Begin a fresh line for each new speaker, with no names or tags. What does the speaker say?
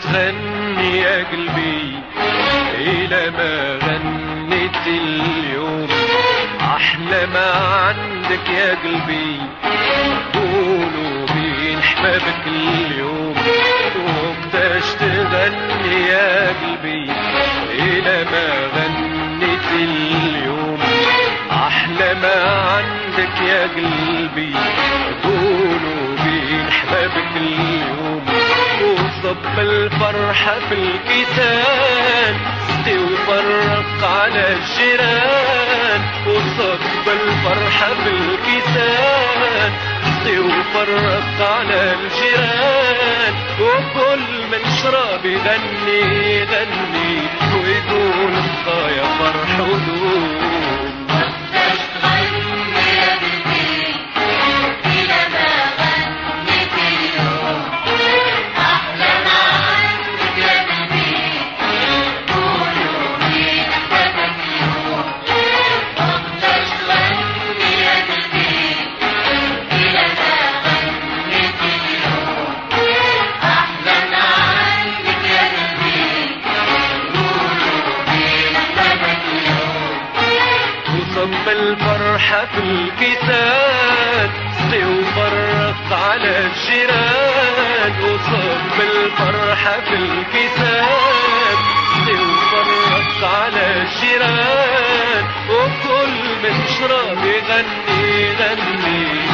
تغني يا قلبي إلى ما غنيت اليوم. أحلى ما عندك يا قلبي قولوا بين حبابك اليوم. وقتاش تغني يا قلبي إلى ما غنيت اليوم. أحلى ما عندك يا قلبي قولوا بين حبابك اليوم. وصب الفرحة في الكتان سقي وفرق على الجيران. وصب الفرحة في الكتان سقي وفرق على الجيران. وكل من شرب يغني يغني ويقول يا فرح ودوم. صب الفرحة في الكتان سقي وفرق على الجيران. وصب الفرحة في الكتان سقي وفرق على الجيران. وكل من شرب يغني يغني